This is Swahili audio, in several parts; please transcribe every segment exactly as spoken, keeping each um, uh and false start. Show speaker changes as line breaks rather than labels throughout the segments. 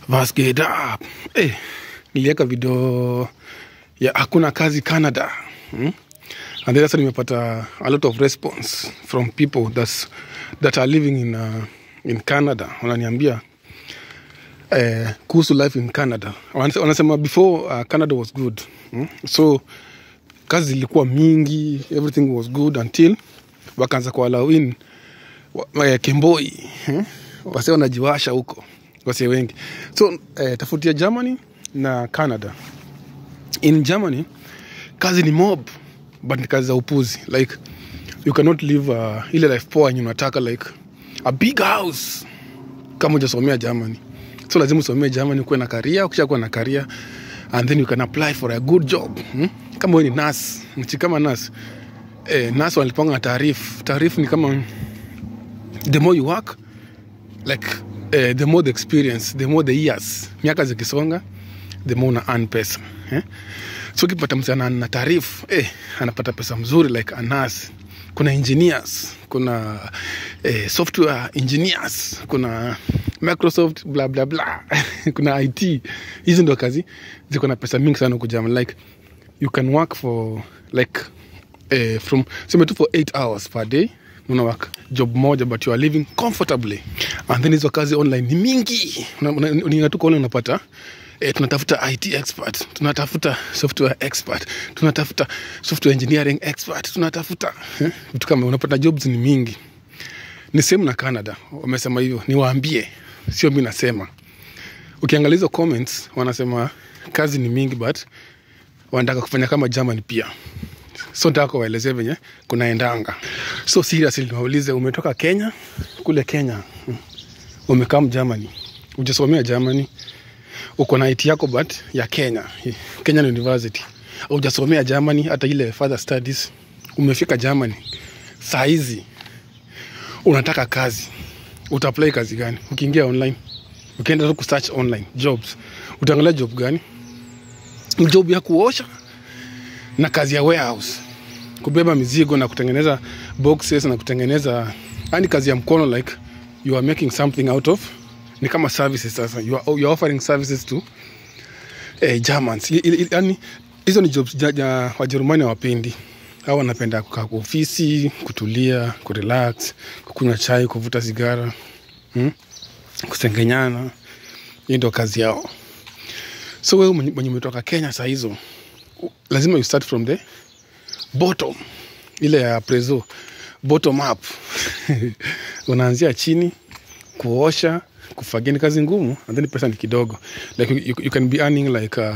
What's get up? Eh, niliweka video ya hakuna kazi Canada. Hmm? And then sasa nimepata a lot of response from people that's, that are living in uh, in Canada. Wananiambia eh, kuhusu life in Canada. Wanasema before uh, Canada was good. Hmm? So kazi ilikuwa mingi, everything was good until wakaanza kuallow in uh, Kemboi. Hmm? Wase wanajiwasha huko. Wase wengi. So eh, tofauti ya Germany na Canada. In Germany kazi ni mob, but ni kazi za upuzi. Like you cannot live uh, ile life poa yenye unataka, like a big house kama hujasomea Germany. So lazima usomee Germany kuwe na career, ukishakuwa na career and then you can apply for a good job. Hmm? Kama wewe ni nurse, mchi kama nurse, eh nurse walipanga taarifu. Taarifu ni kama the more you work, like eh, the more the experience, the more the years. Miaka zikisonga, the more una earn pesa. Eh? So ukipata msana na taarifu, eh anapata pesa mzuri like a nurse. Kuna engineers, kuna eh, software engineers, kuna Microsoft blah blah blah. Kuna I T. Hizi ndo kazi ziko na pesa mingi sana kujama. Like you can work for like eh, from sema tu for eight hours per day. Una work job moja but you are living comfortably. And then hizo kazi online ni mingi. Unatuko online unapata eh, tunatafuta I T expert, tunatafuta software expert, tunatafuta software engineering expert, tunatafuta eh, vitu kama unapata jobs ni mingi. Ni same na Canada. Wamesema hivyo, niwaambie, sio mimi nasema. Ukiangalia hizo comments wanasema kazi ni mingi but wanataka kufanya kama Germany pia. So nataka waelezee venye kunaendanga. So seriously niwaulize, umetoka Kenya, kule Kenya, umekaa Germany, hujasomea Germany, uko na I T yako but ya Kenya, Kenyan University. Hujasomea Germany hata ile further studies, umefika Germany. Saa hizi unataka kazi. Utaapply kazi gani? Ukiingia online, ukienda tu kusearch online jobs, utaangalia job gani? Job ya kuosha na kazi ya warehouse, kubeba mizigo na kutengeneza boxes na kutengeneza, yani kazi ya mkono, like you are making something out of, ni kama services sasa. You are, you are offering services to eh, Germans. Yani hizo ni jobs ja Wajerumani hawapendi. Hao wanapenda kukaa kwa ofisi, kutulia, kurelax, kukunywa chai, kuvuta sigara, hmm? Kusengenyana. Hiyo ndio kazi yao. So wewe mwenye umetoka Kenya saa hizo, lazima you start from the bottom. Ile ya prezo, bottom up. Unaanzia chini, kuosha, kufagia, ni kazi ngumu, and then pesa ni kidogo. Like you, you can be earning like uh,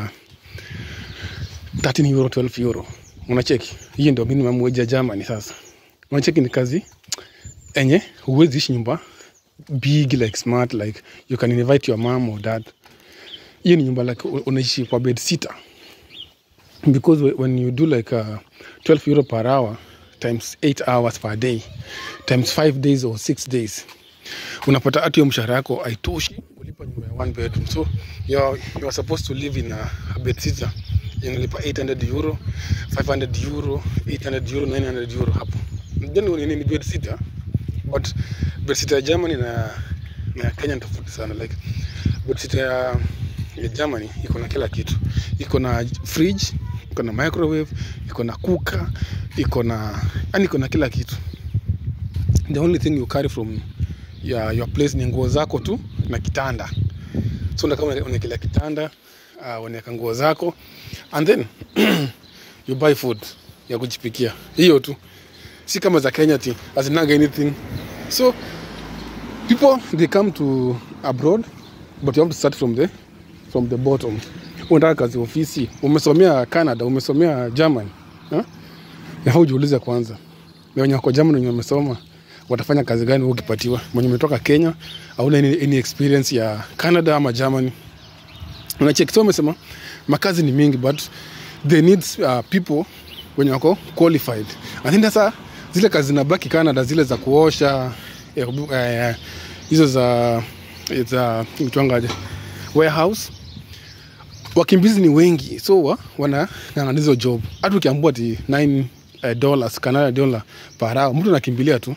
thirteen euro, twelve euro. Unacheki? Hii ndio minimum wage ya Germany sasa. Unacheki ni kazi enye huwezi ishi nyumba big, like smart, like you can invite your mom or dad. Hii ni nyumba like unaishi kwa bed sitter. Because when you do like uh, twelve euro per hour times eight hours per day times five days or six days, unapata ati hiyo mshahara yako haitoshi kulipa nyumba ya one bedroom. So you are, you are supposed to live in a, a bed sitter. Unalipa eight hundred euro, five hundred euro, eight hundred euro, nine hundred euro hapo. Then ni bed sitter. But bed sitter ya Germany na na Kenya tofauti sana. Like bed sitter ya, ya Germany iko na kila kitu. Iko na fridge, iko na microwave, iko na cooker, iko na, yani iko na kila kitu. The only thing you carry from your, your place ni nguo zako tu na kitanda. So ndio kama unakila kitanda, uh, unaweka nguo zako, and then you buy food ya kujipikia. Hiyo tu. Si kama za Kenya ti azinaga anything. So people, they come to abroad, but you have to start from the from the bottom. Unataka kazi ofisi, umesomea Canada, umesomea Germany, ha? Yafaa ujiulize kwanza, wenye wako Germany wenye wamesoma watafanya kazi gani ukipatiwa? Mwenye umetoka Kenya au any, any experience ya Canada ama Germany. Unacheki, so umesema makazi ni mingi but they need uh, people wenye wako qualified. I think that's zile kazi zinabaki Canada, zile za kuosha, eh, eh, hizo za za mtuangaje warehouse. Wakimbizi ni wengi, so wa, wana nganganizo job. Hata ukiambua ati nine dollars Canada dollar per hour, mtu anakimbilia tu.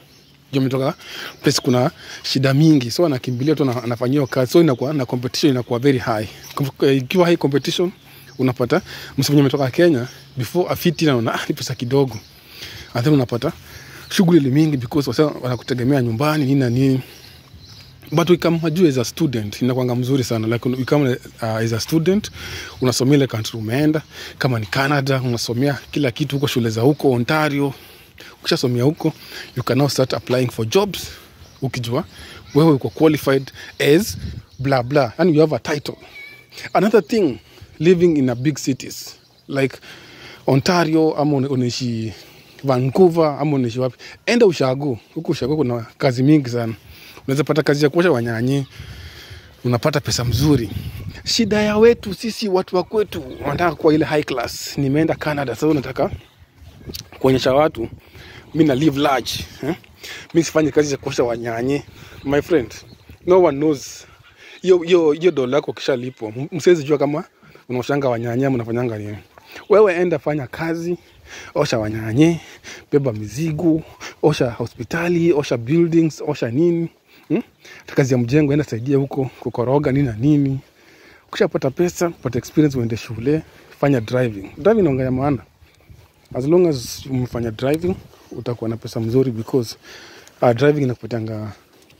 Juu ametoka place kuna shida mingi, so anakimbilia tu anafanyia kazi, so inakuwa na competition inakuwa very high. Ikiwa high competition unapata msifanye umetoka Kenya before afiti na una ah, pesa kidogo, and then unapata shughuli mingi because wasa wanakutegemea nyumbani nini na nini. But we come majuu as a student inakuanga mzuri sana, like we come uh, as a student unasomea ile country umeenda, kama ni Canada unasomea kila kitu huko, shule za huko Ontario. Ukishasomea huko you can now start applying for jobs ukijua wewe uko qualified as blah blah, and you have a title. Another thing, living in a big cities like Ontario ama unaishi Vancouver ama unaishi wapi, enda ushago. Huko ushago kuna kazi mingi sana. Unaweza pata kazi ya kuosha wanyanye, unapata pesa mzuri. Shida ya wetu sisi watu wa kwetu wanataka kwa ile high class. Nimeenda Canada, sasa unataka kuonyesha watu mimi na live large, eh? Mimi sifanye kazi ya kuosha wanyanye. My friend, no one knows. Yo yo yo dola yako kisha lipo. Msiwezi jua kama unaoshanga wanyanye ama unafanyanga nini. Wewe enda fanya kazi, osha wanyanye, beba mizigo, osha hospitali, osha buildings, osha nini. Hmm? Kazi ya mjengo enda saidia huko kukoroga nini na nini. Ukishapata pesa, pata experience, uende shule, fanya driving. Driving inaongea maana. As long as umefanya driving, utakuwa na pesa mzuri because uh, driving inakupatanga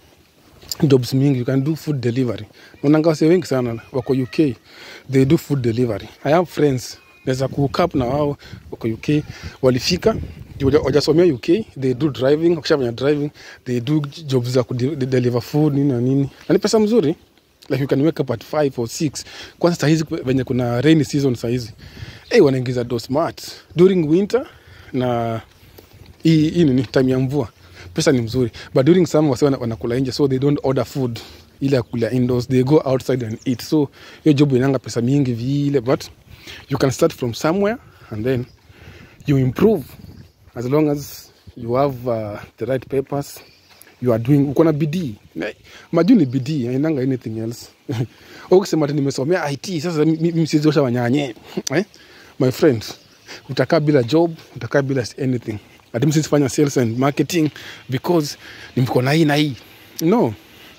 jobs mingi. You can do food delivery. Naonanga wase wengi sana wako U K, they do food delivery. I have friends naweza kuhook up na wao wako U K, walifika wajasomea U K, they do driving. Wakishafanya driving, they do jobs za kudeliver food nini na nini, na ni pesa mzuri. Like you can wake up at five or six. Kwanza saa hizi venye kuna rainy season saa hizi, hey, wanaingiza do smart during winter na hii hii ni time ya mvua, pesa ni mzuri. But during summer wase wanakula nje, so they don't order food ile ya kula indoors, they go outside and eat. So hiyo job inanga pesa mingi vile, but you can start from somewhere and then you improve as long as you have uh, the right papers. You are doing, uko na bidii. Majuu ni bidii, hainanga anything else. Ukisema ati nimesomea I T, sasa mimi siwezi osha wanyanye. Eh? My friend, utakaa bila job, utakaa bila anything. Ati mimi siwezi fanya sales and marketing because nimko na hii na hii. No.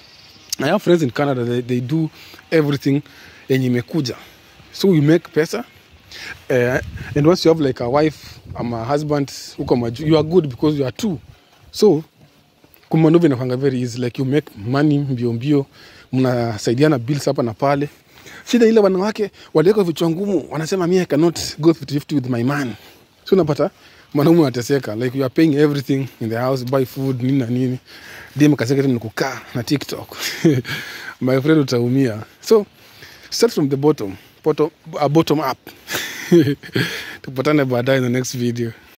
I have friends in Canada, they, they do everything yenye imekuja. So we make pesa. Uh, and once you have like a wife or a husband, uko majuu, you are good because you are two. So kumanuvi inafanga very easy, like you make money mbio mbio, mnasaidiana bills hapa na pale. Shida ile wanawake waliweka vichwa ngumu, wanasema mimi I cannot go fifty fifty with my man. So unapata mwanaume anateseka, like you are paying everything in the house, buy food nini na nini, dem kaseka tena kukaa na TikTok. My friend, utaumia. So start from the bottom, bottom, uh, bottom up. Tupatane baadaye in the next video.